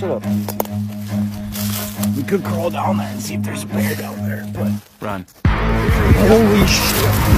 shut up. We could crawl down there and see if there's a bear down there, but... Run. Holy shit.